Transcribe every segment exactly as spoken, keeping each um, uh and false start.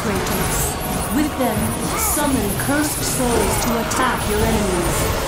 Kratos. With them, summon cursed souls to attack your enemies.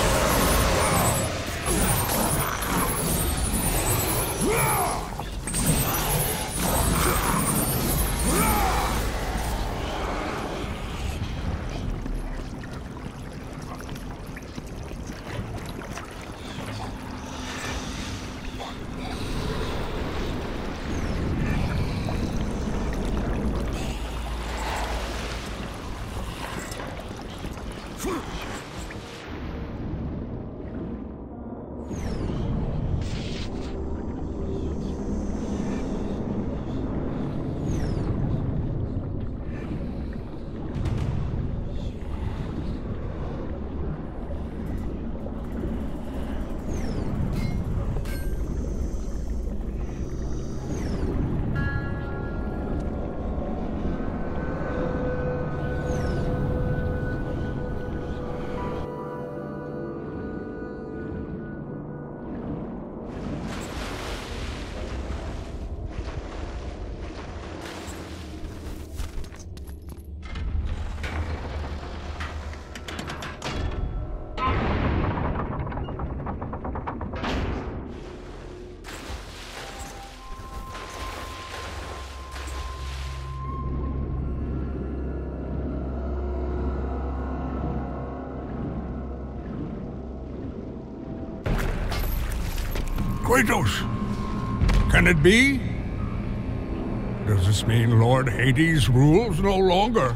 Kratos! Can it be? Does this mean Lord Hades rules no longer?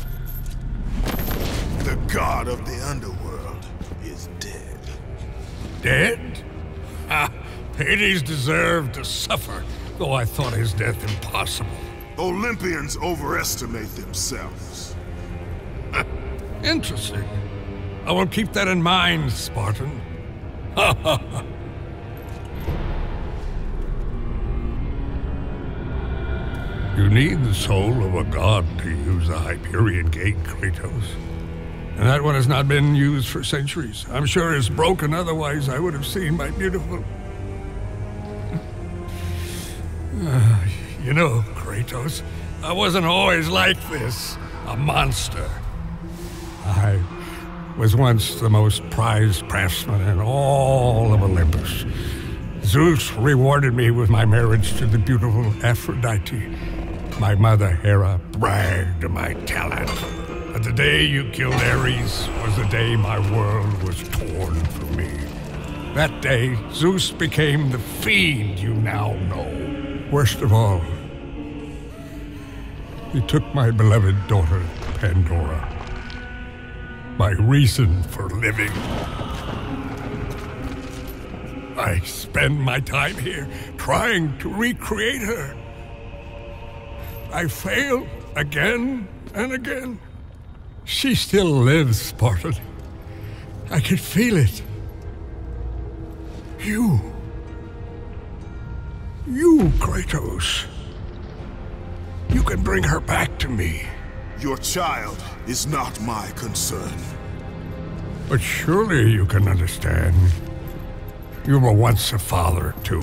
The god of the underworld is dead. Dead? Ha! Hades deserved to suffer, though I thought his death impossible. Olympians overestimate themselves. Interesting. I will keep that in mind, Spartan. Ha ha ha. You need the soul of a god to use the Hyperion Gate, Kratos. And that one has not been used for centuries. I'm sure it's broken, otherwise I would have seen my beautiful... uh, you know, Kratos, I wasn't always like this, a monster. I was once the most prized craftsman in all of Olympus. Zeus rewarded me with my marriage to the beautiful Aphrodite. My mother, Hera, bragged of my talent. But the day you killed Ares was the day my world was torn from me. That day, Zeus became the fiend you now know. Worst of all, he took my beloved daughter, Pandora. My reason for living. I spend my time here trying to recreate her. I fail again and again. She still lives, Spartan. I can feel it. You. You, Kratos. You can bring her back to me. Your child is not my concern. But surely you can understand. You were once a father, too.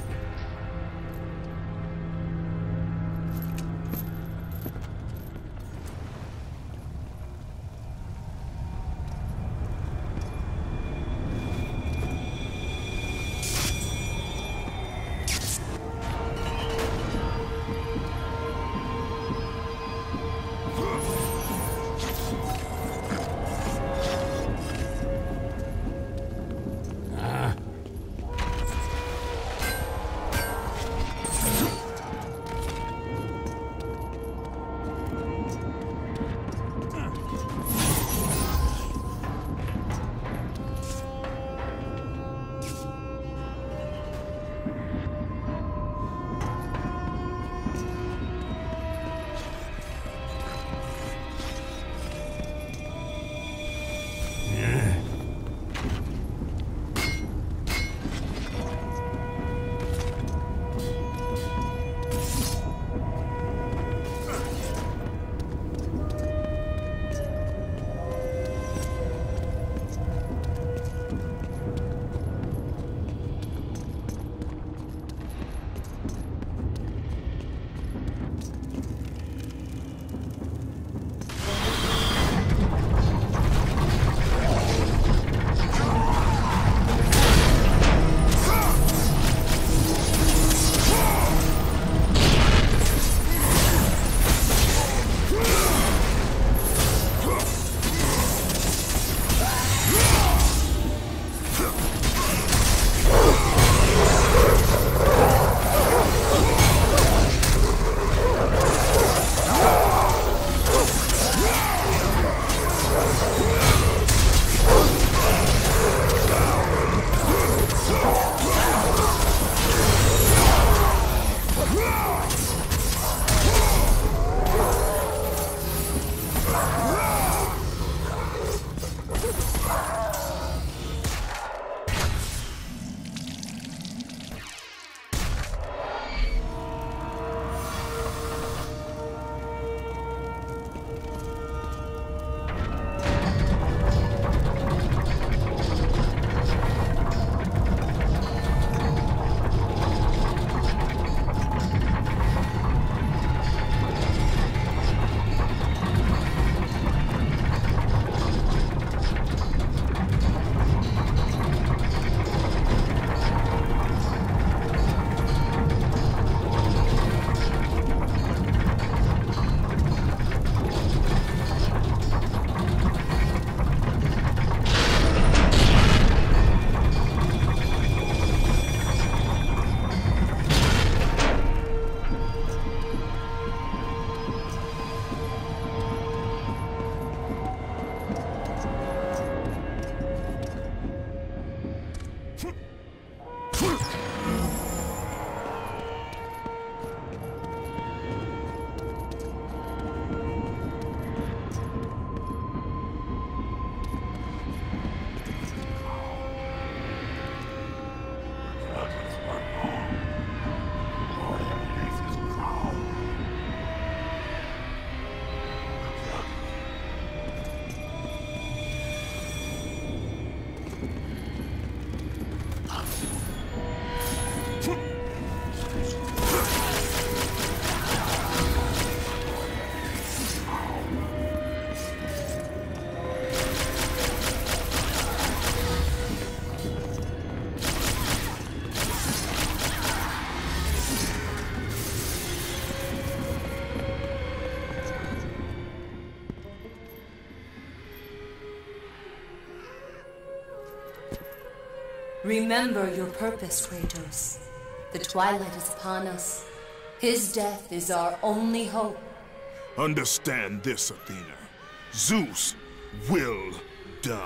Remember your purpose, Kratos. The twilight is upon us. His death is our only hope. Understand this, Athena. Zeus will die.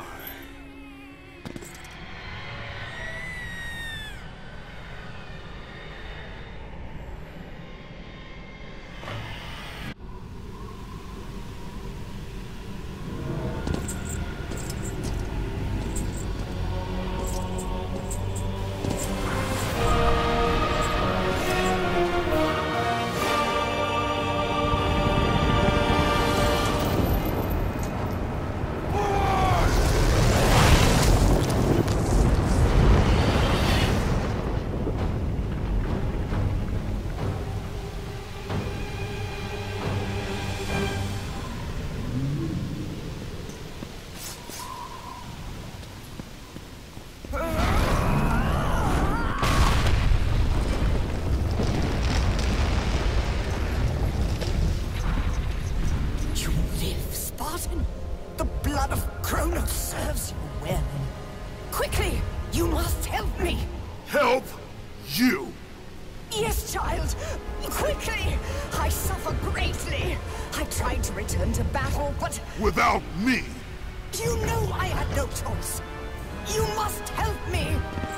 The blood of Kratos serves you well. Quickly, you must help me. Help you? Yes, child. Quickly! I suffer greatly. I tried to return to battle, but... Without me? You know I had no choice. You must help me.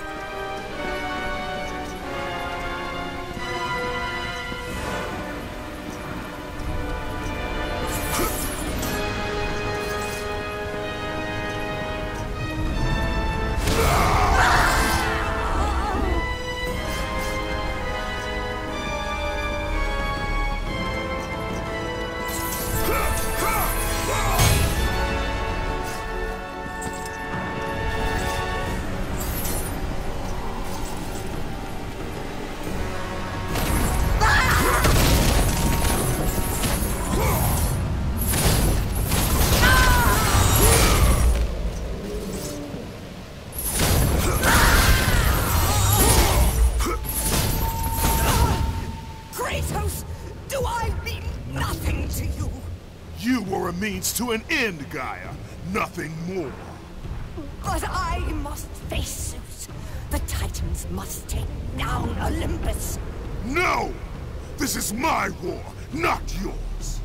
You were a means to an end, Gaia. Nothing more. But I must face Zeus. The Titans must take down Olympus. No! This is my war, not yours.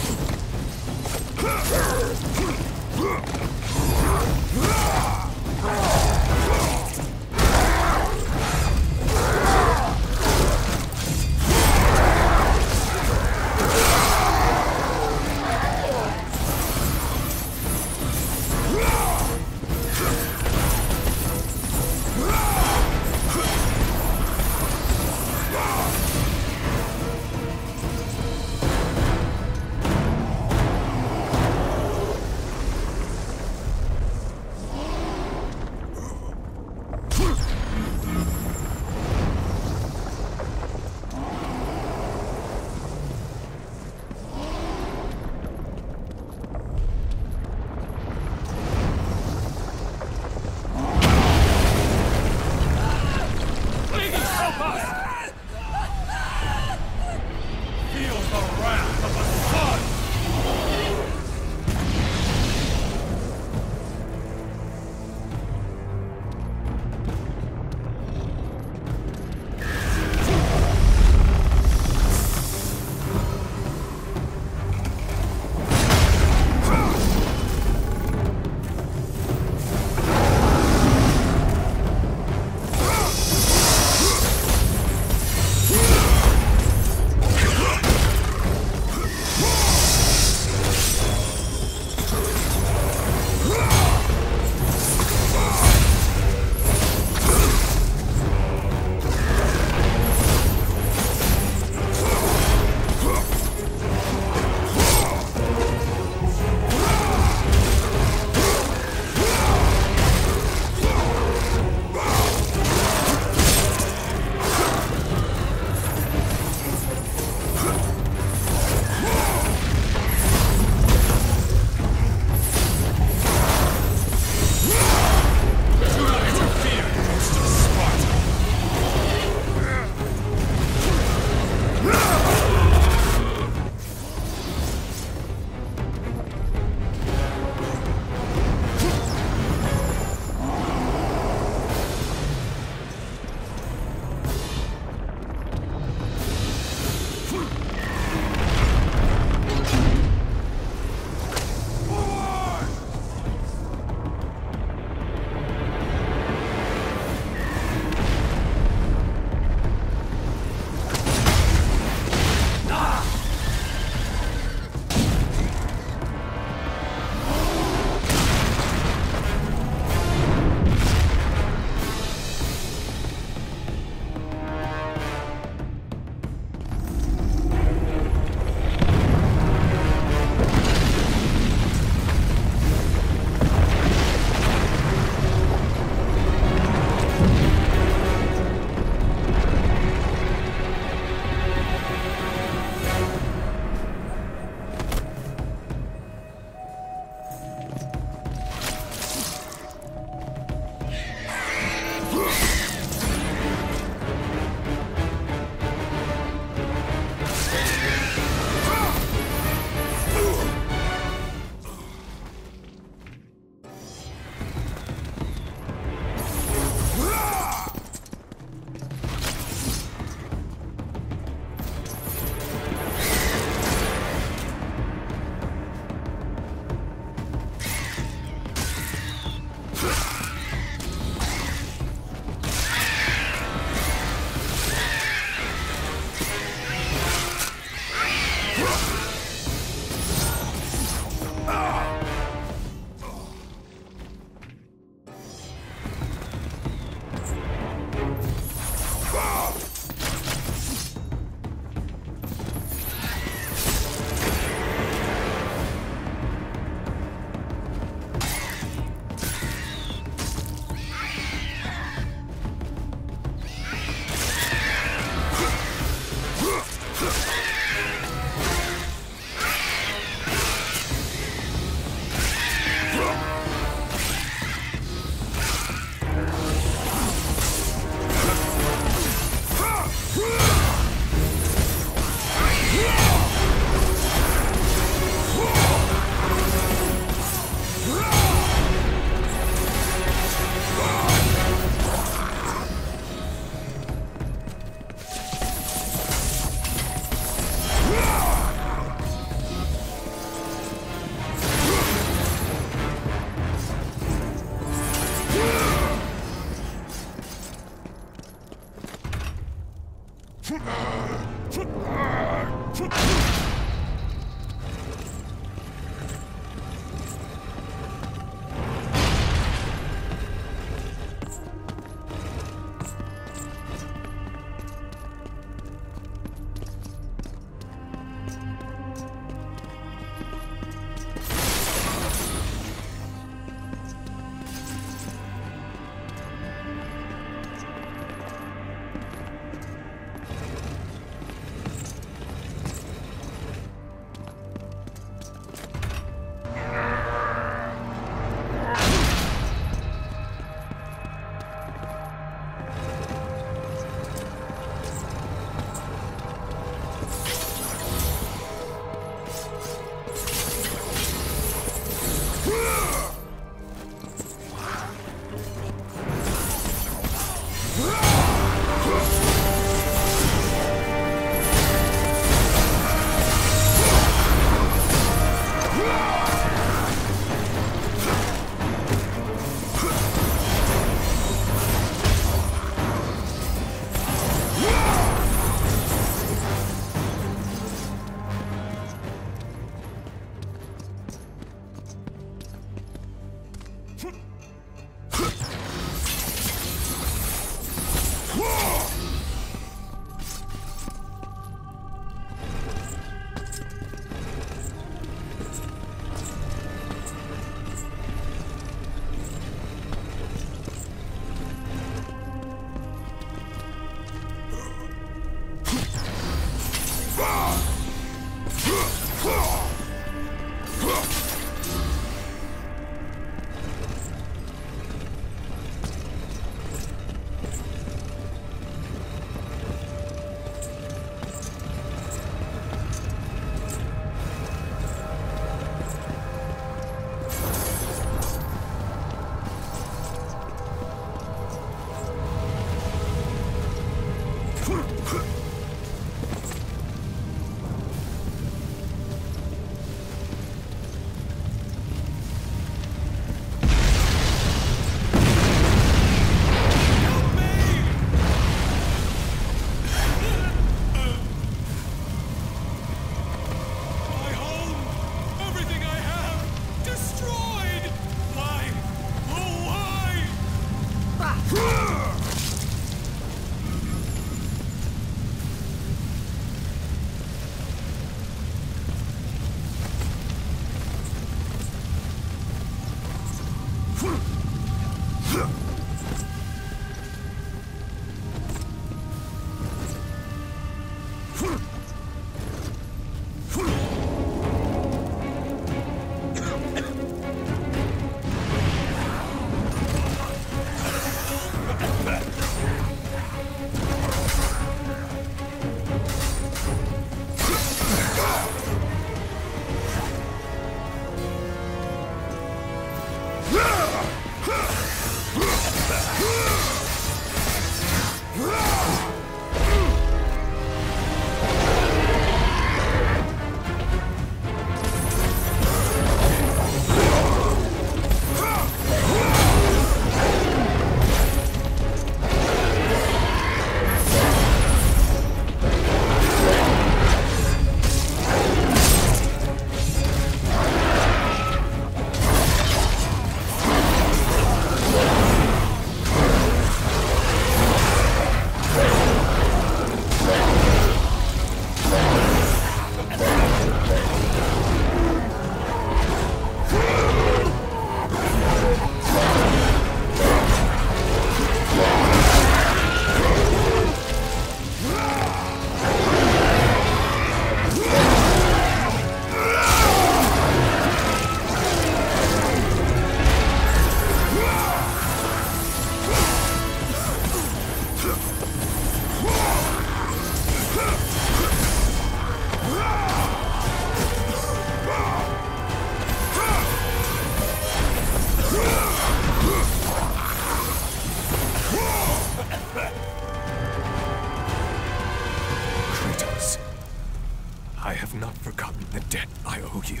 I have not forgotten the debt I owe you.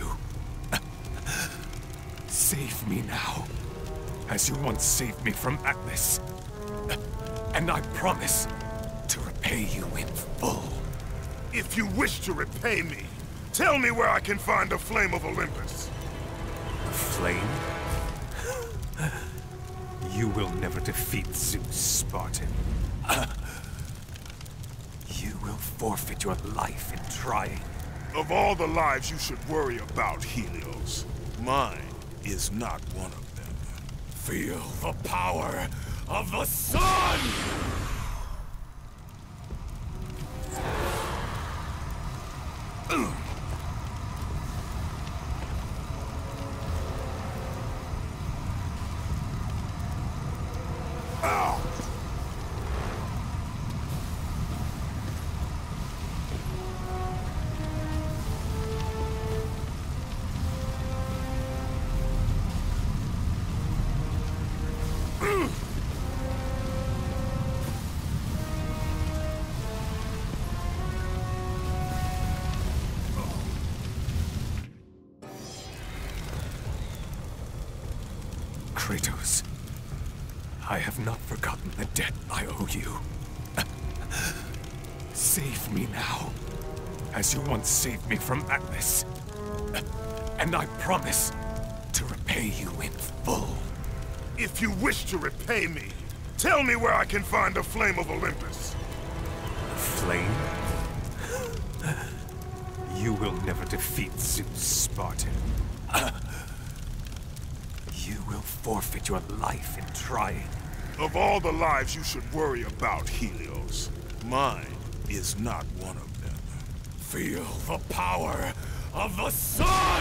Save me now, as you once saved me from Atlas. And I promise to repay you in full. If you wish to repay me, tell me where I can find the Flame of Olympus. The flame? You will never defeat Zeus, Spartan. You will forfeit your life in trying. Of all the lives you should worry about, Helios, mine is not one of them. Feel the power of the sun! Kratos, I have not forgotten the debt I owe you. Save me now, as you once saved me from Atlas. And I promise to repay you in full. If you wish to repay me, tell me where I can find the Flame of Olympus. Flame? You will never defeat Zeus, Spartan. You will forfeit your life in trying. Of all the lives you should worry about, Helios, mine is not one of them. Feel the power of the sun!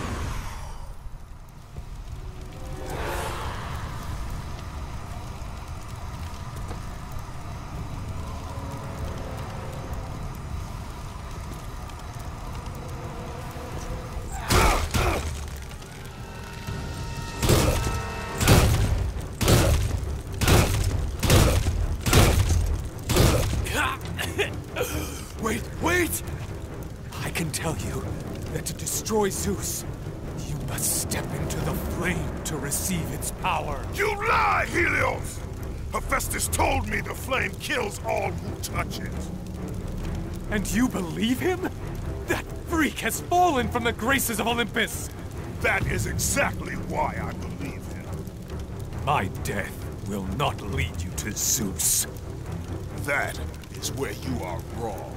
Wait, wait! I can tell you that to destroy Zeus, you must step into the flame to receive its power. You lie, Helios! Hephaestus told me the flame kills all who touch it. And you believe him? That freak has fallen from the graces of Olympus! That is exactly why I believe him. My death will not lead you to Zeus. That is where you are wrong.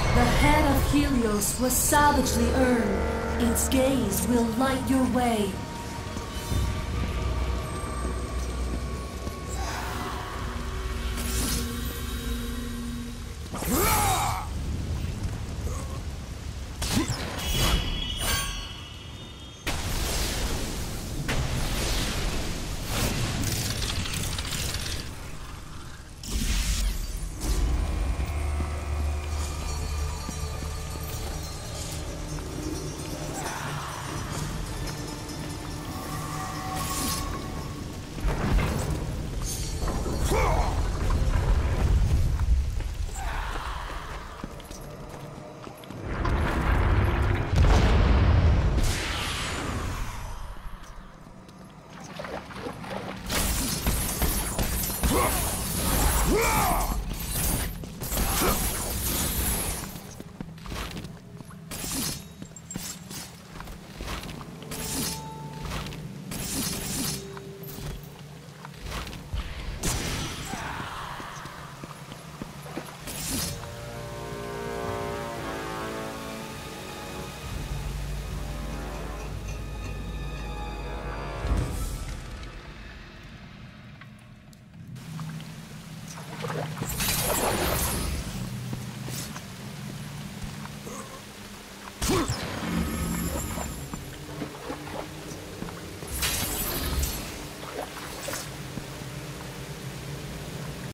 Helios was savagely earned. Its gaze will light your way.